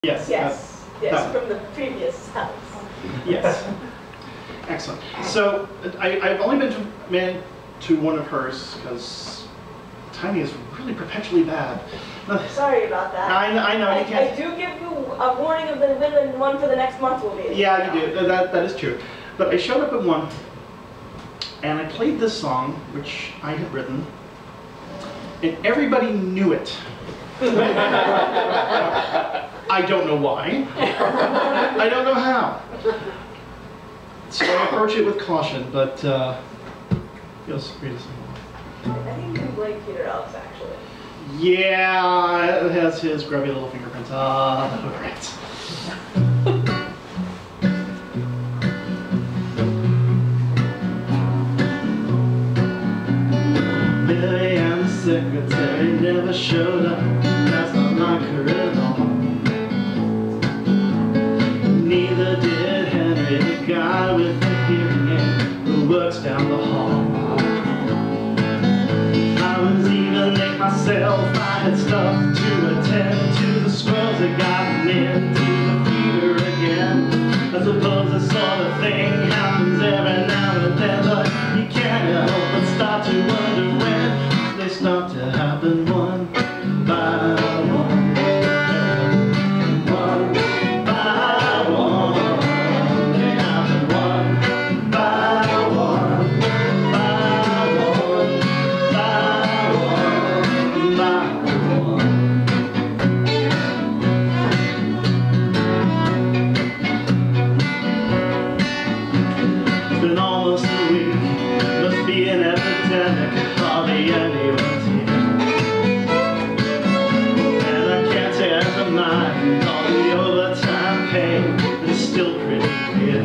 Yes. Yes. Yes, from the previous house. Yes. Excellent. So I've only been to one of hers because timing is really perpetually bad. Sorry about that. I know you can't. I do give you a warning of the one for the next month will be. Yeah, you do. That is true. But I showed up at one, and I played this song, which I had written, and everybody knew it. I don't know why. I don't know how. So I approach it with caution, but feels free to sing. I think you can blame Peter Ellis, actually. Yeah, it has his grubby little fingerprints. Ah, right. Billy and the secretary never showed up. That's not like her at all. Neither did Henry, the guy with the hearing aid who works down the hall. I was even late myself. I had stuff to attend to. The squirrels had gotten into the fever again. I suppose this sort of thing happens every now and then, but you can't help but start to wonder when they start to happen one by one. One by one. They happen one by one. By one. By one. By one. It's been almost a week. Must be an epidemic. Hardly anyone's here. And I can't ever mind all the overtime pay. It's still pretty weird.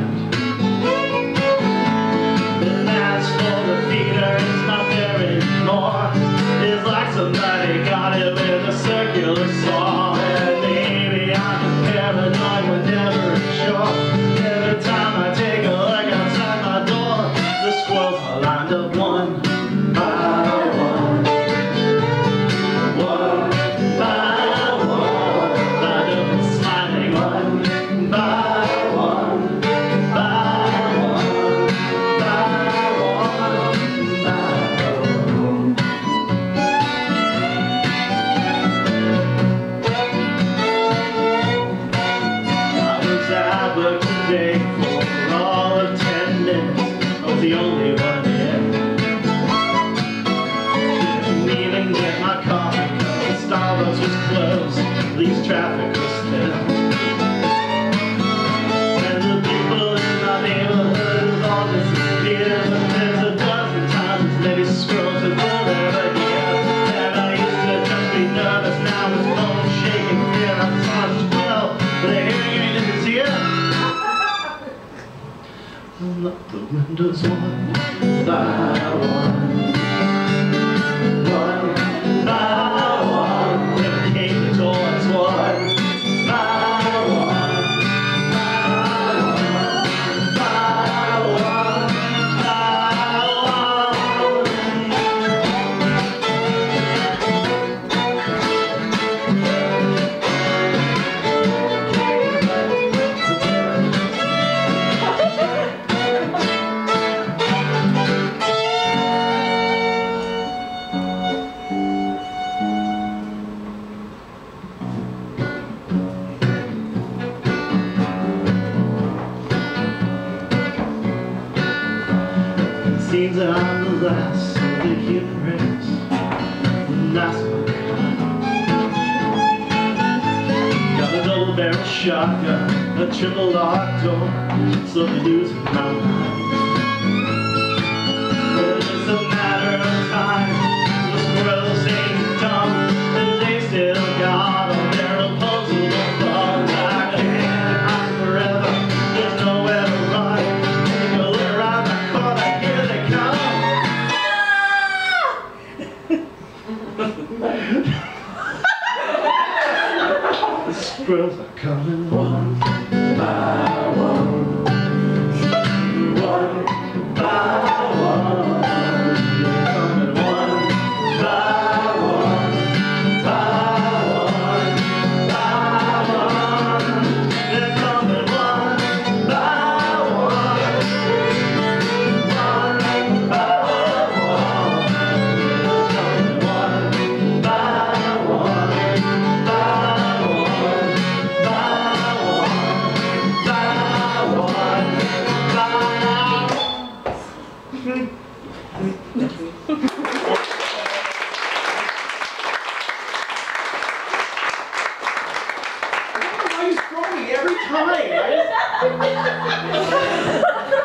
And as for the feeder, it's not there anymore. It's like somebody got it with a circular saw. And maybe I'm just paranoid, we're never sure. Every time I take a look outside my door, the squirrels are lined up one by one. One by one. Lined up and sliding one by one. By one. By one. By one. I was at work today for all of 10 minutes. I was the only one in. Didn't even get my coffee because Starbucks was closed. At least traffic was thin. And the people in my neighborhood have all disappeared. But there's a dozen times as many squirrels as we'll ever hear. And I used to just be nervous, now it's bone shaking fear. I saw a squirrel, but the hearing aid in his ear. Look, the windows one by one. One by one. Never came the doors one by one. By one. By one. By one. Seems that I'm the last of the human race, the last of my kind. Got a double-barrel shotgun, a triple locked door, slowly losing my mind. But it's just a matter of time. The squirrels ain't dumb, and they still got all their opposable thumbs. I can't hide forever, there's nowhere to run. Take a look around the corner, here they come. The squirrels are coming one by one. One by one. They're coming one by one. By one. By one. Hi, guys.